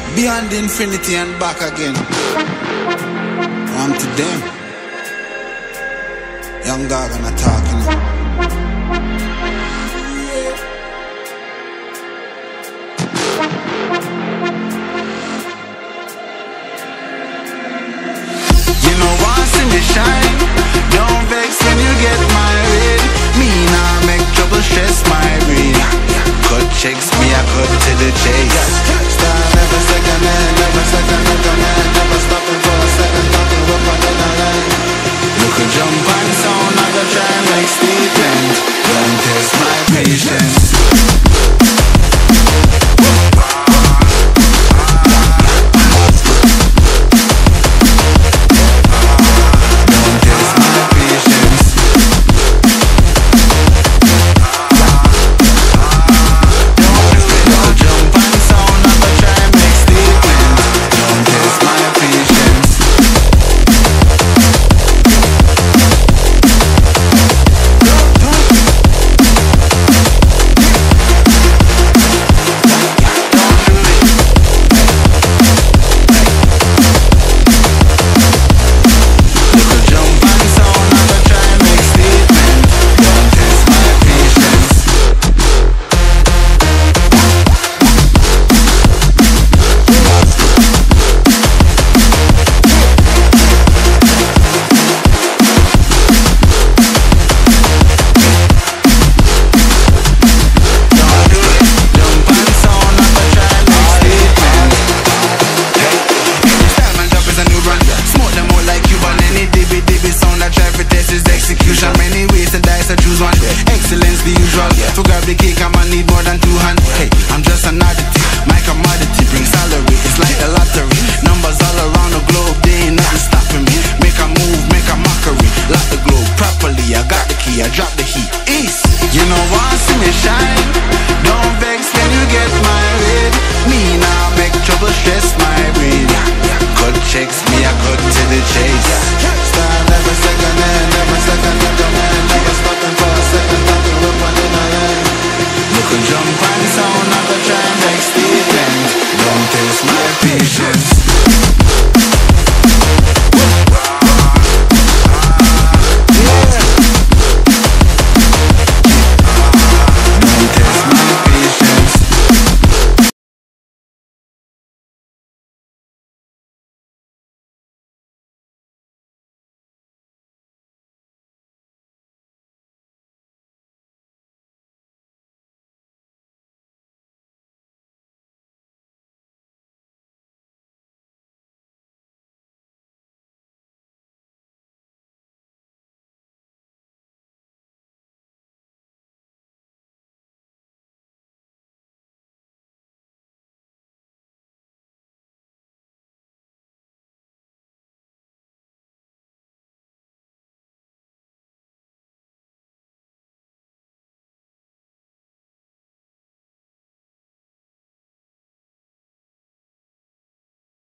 Beyond infinity and back again. On to them. Young dog and a talking. You know once in the shine, don't vex when you get married. Me nah make trouble stress my brain. Cut checks, me I cut to the chase. Start never second hand, never second man. Never stopping for a second, talking up another line. Look a jump and sound, I go try and make statement. Don't test my patience. Many ways to dice, I choose one. Excellence the usual. To grab the cake, I'm